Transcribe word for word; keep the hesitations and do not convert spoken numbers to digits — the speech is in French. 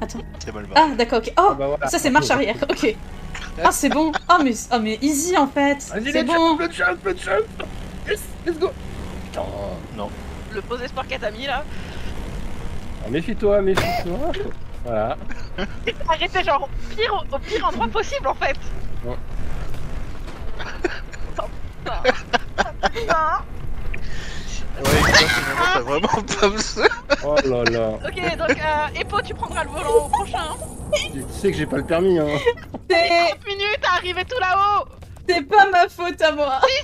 Attends. C'est mal Ah, d'accord, ok. Oh, Ah bah voilà. ça c'est marche arrière, ok. Ah, c'est bon. Ah, mais, oh, mais easy en fait. C'est bon. Plein de chance, plein de chance. Yes, let's go. Putain. Non. Le faux espoir qu'elle t'a mis là. Ah, méfie-toi, méfie-toi. Voilà. Arrêtez genre au pire, au pire endroit possible en fait. Ouais. Oh, putain. Oh, putain. Ouais, finalement, t'as vraiment pas besoin. Oh là là. Ok, donc euh, Epo, tu prendras le volant au prochain. Tu sais que j'ai pas le permis, hein. C'est trente minutes à arriver tout là-haut. c'est pas ma faute à moi.